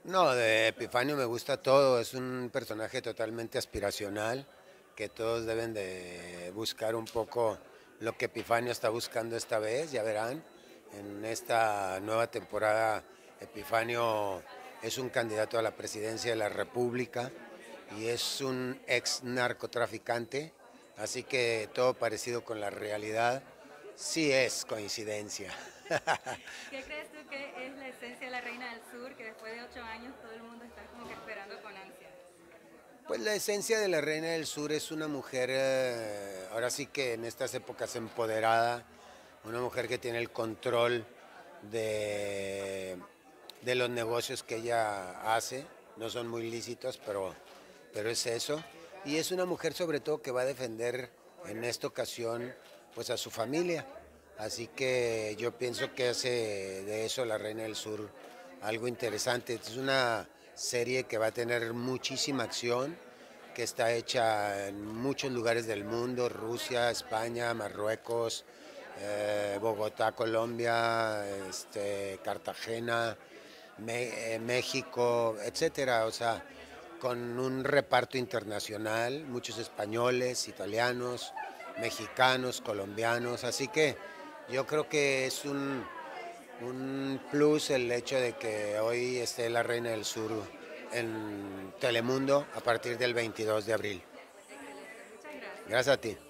No, de Epifanio me gusta todo, es un personaje totalmente aspiracional, que todos deben de buscar un poco lo que Epifanio está buscando esta vez, ya verán, en esta nueva temporada Epifanio es un candidato a la presidencia de la República y es un ex narcotraficante, así que todo parecido con la realidad sí es coincidencia. ¿Qué crees tú que es la esencia de la Reina del Sur, que después de 8 años todo el mundo está como que esperando con ansia? Pues la esencia de la Reina del Sur es una mujer, ahora sí que en estas épocas empoderada, una mujer que tiene el control de, de los negocios que ella hace, no son muy lícitos, pero es eso. Y es una mujer sobre todo que va a defender en esta ocasión pues a su familia. Así que yo pienso que hace de eso la Reina del Sur algo interesante. Es una serie que va a tener muchísima acción, que está hecha en muchos lugares del mundo, Rusia, España, Marruecos, Bogotá, Colombia, Cartagena, México, etcétera. O sea, con un reparto internacional, muchos españoles, italianos, mexicanos, colombianos. Así que yo creo que es un plus el hecho de que hoy esté la Reina del Sur en Telemundo a partir del 22 de abril. Excelente, muchas gracias. Gracias a ti.